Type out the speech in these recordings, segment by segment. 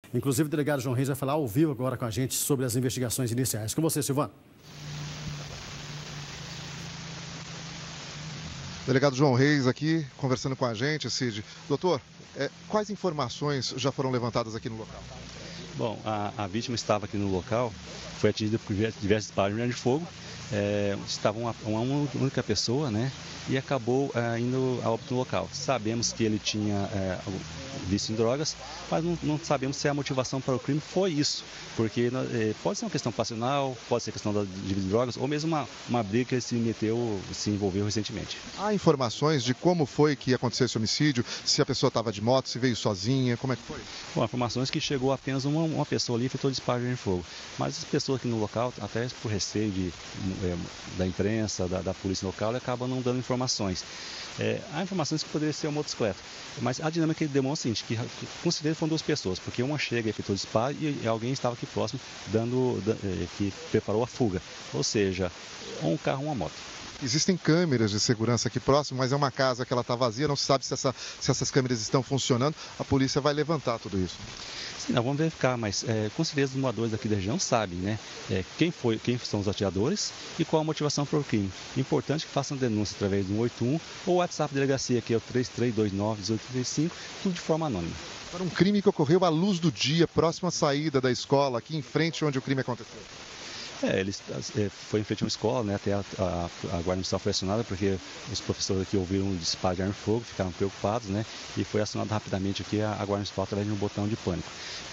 Inclusive, o delegado João Reis vai falar ao vivo agora com a gente sobre as investigações iniciais. Com você, Silvano. Delegado João Reis aqui, conversando com a gente, Cid. Doutor, quais informações já foram levantadas aqui no local? Bom, a vítima estava aqui no local, foi atingida por diversos disparos de arma de fogo. Estava uma única pessoa, né? E acabou indo a óbito no local. Sabemos que ele tinha vício em drogas, mas não sabemos se a motivação para o crime foi isso. Porque pode ser uma questão passional, pode ser questão de drogas, ou mesmo uma briga que ele se envolveu recentemente. Há informações de como foi que aconteceu esse homicídio? Se a pessoa estava de moto, se veio sozinha, como é que foi? Bom, informações que chegou apenas uma pessoa ali e efetuou disparo de arma de fogo. Mas as pessoas aqui no local, até por receio da imprensa, da polícia local, acabam não dando informações. Há informações que poderia ser uma motocicleta, mas a dinâmica demonstra o seguinte, que com certeza foram duas pessoas, porque uma chega e efetuou o disparo e alguém estava aqui próximo que preparou a fuga, ou seja, um carro ou uma moto. Existem câmeras de segurança aqui próximo, mas é uma casa que ela está vazia, não se sabe se essas câmeras estão funcionando. A polícia vai levantar tudo isso. Sim, nós vamos verificar, mas com certeza os moradores daqui da região sabem, né? Quem são os atiradores e qual a motivação para o crime. Importante que façam denúncia através do 181 ou o WhatsApp da delegacia, que é o 3329-1835, tudo de forma anônima. Para um crime que ocorreu à luz do dia, próximo à saída da escola, aqui em frente onde o crime aconteceu. Foi em frente a uma escola, né, até a guarda municipal foi acionada, porque os professores aqui ouviram um disparo de arma de fogo, ficaram preocupados, né, e foi acionado rapidamente aqui a guarda municipal através de um botão de pânico.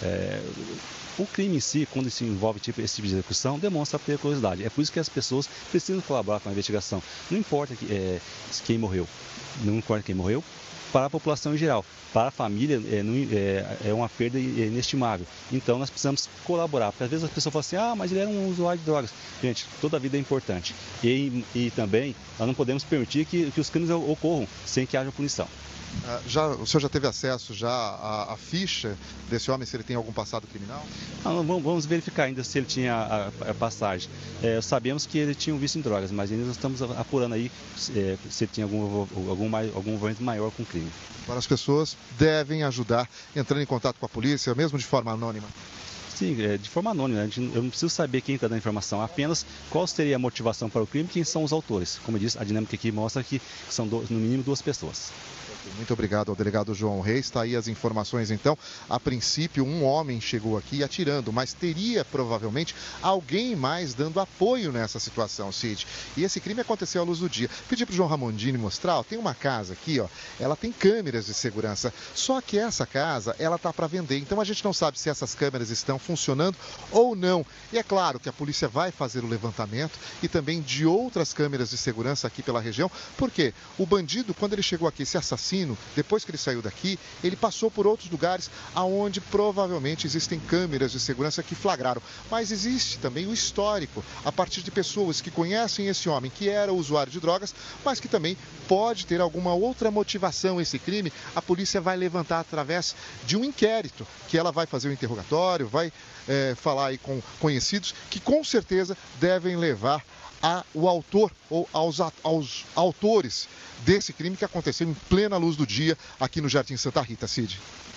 O crime em si, quando se envolve esse tipo de execução, demonstra a periculosidade. É por isso que as pessoas precisam colaborar com a investigação. Não importa quem morreu, não importa quem morreu, para a população em geral. Para a família é uma perda inestimável. Então nós precisamos colaborar, porque às vezes as pessoas falam assim, mas ele era um usuário de drogas. Gente, toda a vida é importante. E também nós não podemos permitir que os crimes ocorram sem que haja punição. O senhor já teve acesso à ficha desse homem, se ele tem algum passado criminal? Vamos verificar ainda se ele tinha a passagem. Sabemos que ele tinha um vício em drogas, mas ainda estamos apurando aí se ele tinha algum envolvimento maior com o crime. Agora as pessoas devem ajudar entrando em contato com a polícia, mesmo de forma anônima. Sim, de forma anônima. Eu não preciso saber quem está dando a informação, apenas qual seria a motivação para o crime e quem são os autores. Como eu disse, a dinâmica aqui mostra que são no mínimo duas pessoas. Muito obrigado ao delegado João Reis. Está aí as informações, então. A princípio, um homem chegou aqui atirando, mas teria provavelmente alguém mais dando apoio nessa situação, Cid. E esse crime aconteceu à luz do dia. Pedi para o João Ramondini mostrar, tem uma casa aqui, ela tem câmeras de segurança. Só que essa casa, ela está para vender. Então a gente não sabe se essas câmeras estão funcionando ou não. E é claro que a polícia vai fazer o levantamento e também de outras câmeras de segurança aqui pela região, porque o bandido, quando ele chegou aqui, esse assassino, depois que ele saiu daqui, ele passou por outros lugares aonde provavelmente existem câmeras de segurança que flagraram. Mas existe também o histórico, a partir de pessoas que conhecem esse homem, que era usuário de drogas, mas que também pode ter alguma outra motivação esse crime. A polícia vai levantar através de um inquérito, que ela vai fazer o interrogatório, vai falar aí com conhecidos, que com certeza devem levar ao autor ou aos autores desse crime que aconteceu em plena luz do dia aqui no Jardim Santa Rita, Cid.